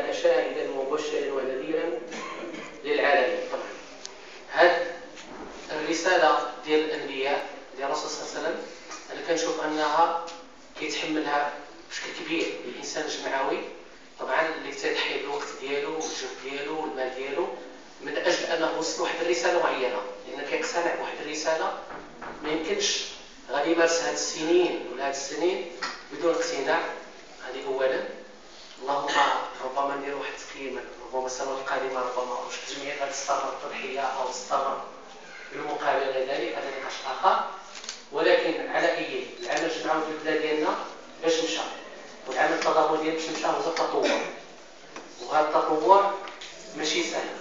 كان شاهدا ومبشرا ونذيرا للعالمين. طبعا هذه الرسالة ديال الأنبياء ديال الرسول صلى الله عليه وسلم أنا كنشوف أنها كيتحملها بشكل كبير الإنسان الجمعوي، طبعا اللي كيضحي بالوقت ديالو والجهد ديالو والمال ديالو من أجل أنه يوصل واحد الرسالة معينة، لأن كيقتنع بواحد الرسالة ما يمكنش غادي يمارس هاد السنين ولا هاد السنين بدون اقتناع. هذه أولا. اللهم ربما ندير واحد التقييم، ربما السنوات القادمة ربما واش الجمعية غادي تستمر التضحية أو تستمر بالمقابل ذلك، هذا نقاش آخر. ولكن على أي العمل الجمعوي في البلاد ديالنا باش مشى، والعمل التضامني باش مشى هو التطور، وهذا التطور ماشي سهل.